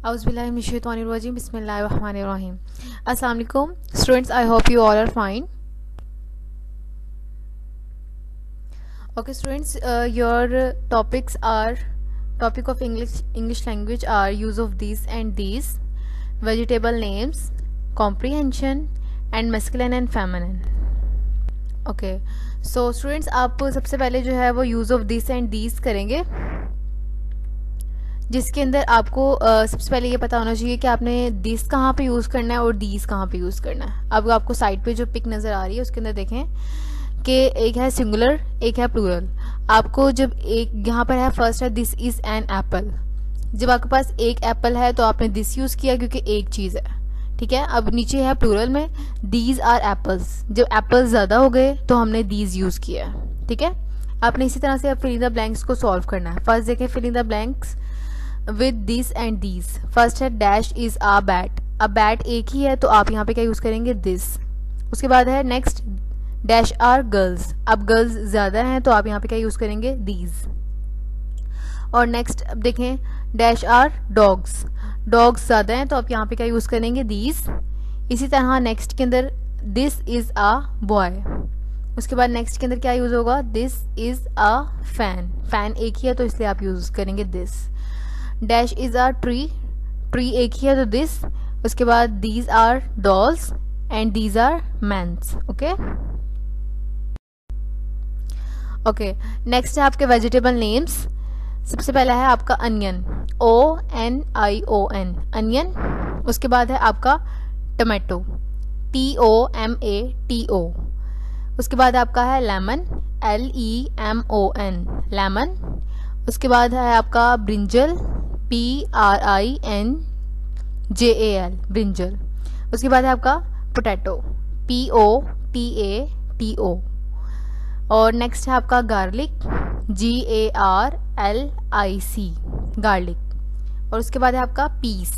Auzubillahiminash-shaytanir-rajim. Bismillahir-rahmanir-rahim. Assalamu alaikum students, I hope you all are fine. Okay students, your topics are topic of English language are use of these and these, vegetable names, comprehension and masculine and feminine. Okay, so students आप सबसे पहले जो है वो use of this and these करेंगे, जिसके अंदर आपको सबसे पहले ये पता होना चाहिए कि आपने दिस कहाँ पे यूज़ करना है और दीज कहाँ पे यूज़ करना है। अब आपको साइड पे जो पिक नज़र आ रही है उसके अंदर देखें कि एक है सिंगुलर, एक है प्लूरल। आपको जब एक यहाँ पर है फर्स्ट है दिस इज़ एन एप्पल, जब आपके पास एक एप्पल है तो आपने दिस यूज़ किया क्योंकि एक चीज़ है, ठीक है। अब नीचे है प्लूरल में दीज आर एप्पल्स, जब एप्पल्स ज़्यादा हो गए तो हमने दीज यूज़ किया है, ठीक है। आपने इसी तरह से फिल इन द ब्लैंक्स को सॉल्व करना है। फर्स्ट देखें fill in the blanks with this and these. First है डैश इज अ बैट, अब बैट एक ही है तो आप यहाँ पे क्या यूज़ करेंगे दिस। उसके बाद है नेक्स्ट डैश आर गर्ल्स, अब गर्ल्स ज़्यादा हैं तो आप यहाँ पे क्या यूज़ करेंगे दीज। और नेक्स्ट अब देखें डैश आर डॉग्स, डॉग्स ज़्यादा हैं तो आप यहाँ पे क्या यूज़ करेंगे दीज। इसी तरह नेक्स्ट के अंदर दिस इज़ अ बॉय, उसके बाद नेक्स्ट के अंदर क्या यूज़ होगा this is a fan, fan एक ही है तो इसलिए आप यूज़ करेंगे this. Dash is a tree, tree एक ही है तो दिस। उसके बाद these are dolls and these are mans. Okay okay, next है आपके वेजिटेबल नेम्स। सबसे पहला है आपका अनियन, ONION अनियन। उसके बाद है आपका टमाटो, TOMATO। उसके बाद आपका है लेमन, LEMON लेमन। उसके बाद है आपका ब्रिंजल, BRINJAL ब्रिंजल। उसके बाद है आपका पोटैटो, POTATO। और नेक्स्ट है आपका गार्लिक, GARLIC गार्लिक। और उसके बाद है आपका पीस,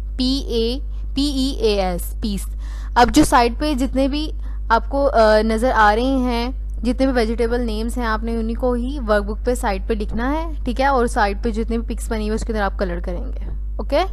PEAS पीस। अब जो साइड पे जितने भी आपको नज़र आ रहे हैं, जितने भी वेजिटेबल नेम्स हैं, आपने उन्हीं को ही वर्कबुक पे साइड पे लिखना है, ठीक है। और साइड पे जितने भी पिक्स बनी हुई उसके अंदर आप कलर करेंगे। ओके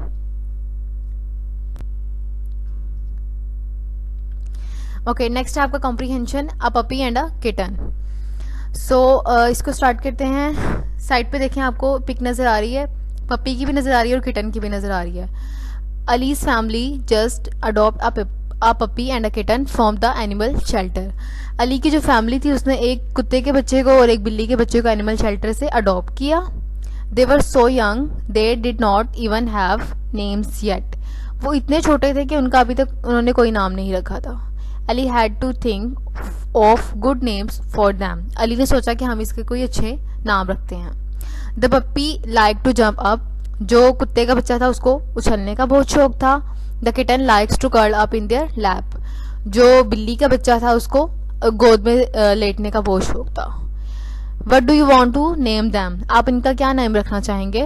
ओके, नेक्स्ट है आपका comprehension, a puppy and a kitten. So इसको स्टार्ट करते हैं। साइड पे देखें आपको पिक नज़र आ रही है, पपी की भी नज़र आ रही है और किटन की भी नज़र आ रही है। Ali's family just adopt a puppy and a kitten from the animal shelter. Ali की जो फैमिली थी उसने एक कुत्ते के बच्चे को और एक बिल्ली के बच्चे को एनिमल शेल्टर से अडॉप्ट किया। They were so young they did not even have names yet, वो इतने छोटे थे कि उनका अभी तक उन्होंने कोई नाम नहीं रखा था। Ali had to think of good names for them, Ali ने सोचा कि हम इसके कोई अच्छे नाम रखते हैं। The puppy like to jump up, जो कुत्ते का बच्चा था उसको उछलने का बहुत शौक था। The kitten likes to curl up in their lap, जो बिल्ली का बच्चा था उसको गोद में लेटने का बहुत शौक था। What do you want to name them, आप इनका क्या नाम रखना चाहेंगे।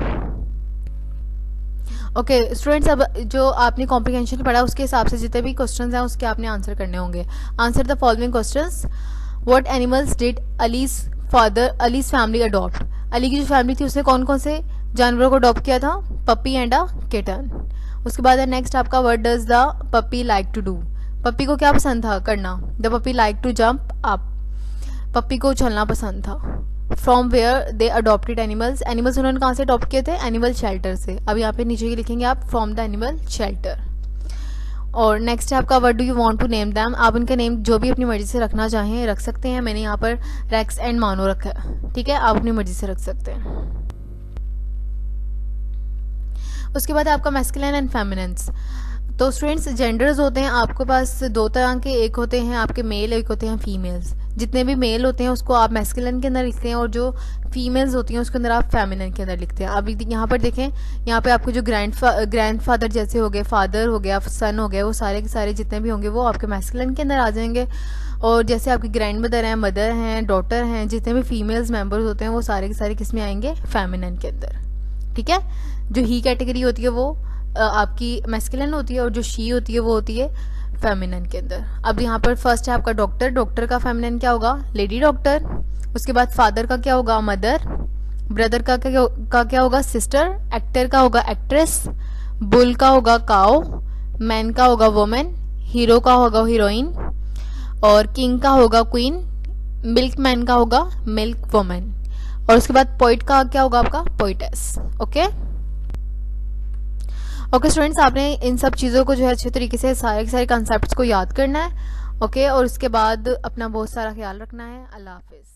ओके स्टूडेंट्स, अब जो आपने कॉम्प्रीहेंशन पढ़ा उसके हिसाब से जितने भी क्वेश्चंस हैं उसके आपने आंसर करने होंगे। Answer the following questions. What animals did Ali's family adopt, Ali की जो फैमिली थी उसने कौन कौन से जानवरों को अडॉप्ट किया था, पपी एंड अ किटन। उसके बाद है नेक्स्ट आपका what does the puppy like to do, puppy को क्या पसंद था करना। The puppy like to jump up, puppy को उछलना पसंद था। From where they adopted animals, animals उन्होंने कहाँ से अडॉप्ट किए थे, एनिमल शेल्टर से। अब यहाँ पे नीचे ही लिखेंगे आप फ्रॉम द एनिमल शेल्टर। और नेक्स्ट है आपका what do you want to name them, आप इनका नेम जो भी अपनी मर्जी से रखना चाहें रख सकते हैं। मैंने यहाँ पर रेक्स एंड मानो रखा है, ठीक है, आप अपनी मर्जी से रख सकते हैं। उसके बाद आपका मैस्कुलिन एंड फेमिनिन्स। तो स्टूडेंट्स जेंडर्स होते हैं आपके पास दो तरह के, एक होते हैं आपके मेल, एक होते हैं फीमेल्स। जितने भी मेल होते हैं उसको आप मैस्कुलिन के अंदर लिखते हैं और जो फीमेल्स होती हैं उसके अंदर आप फेमिनिन के अंदर लिखते हैं। अब यहाँ पर देखें, यहाँ पे आपको जो ग्रैंडफादर जैसे हो गए, फादर हो गया, सन हो गया, वो सारे के सारे जितने भी होंगे वो आपके मैस्कुलिन के अंदर आ जाएंगे। और जैसे आपकी ग्रैंड मदर हैं, मदर हैं, डॉटर हैं, जितने भी फीमेल्स मेम्बर्स होते हैं वो सारे के सारे किस में आएंगे, फेमिनिन के अंदर, ठीक है। जो ही कैटेगरी होती है वो आपकी मैस्कुलिन होती है और जो शी होती है वो होती है फेमिनिन के अंदर। अब यहाँ पर फर्स्ट है आपका डॉक्टर, डॉक्टर का फेमिनिन क्या होगा, लेडी डॉक्टर। उसके बाद फादर का क्या होगा, मदर। ब्रदर का क्या होगा, सिस्टर। एक्टर का होगा, एक्ट्रेस। बुल का होगा काओ, मैन का होगा वुमेन, हीरो का होगा हीरोइन, और किंग का होगा क्वीन, मिल्क मैन का होगा मिल्क वुमेन, और उसके बाद पोइट का क्या होगा आपका पोइटेस। ओके ओके स्टूडेंट्स, आपने इन सब चीज़ों को जो है अच्छे तरीके से सारे के सारे कॉन्सेप्ट्स को याद करना है। ओके और उसके बाद अपना बहुत सारा ख्याल रखना है। अल्लाह हाफिज़।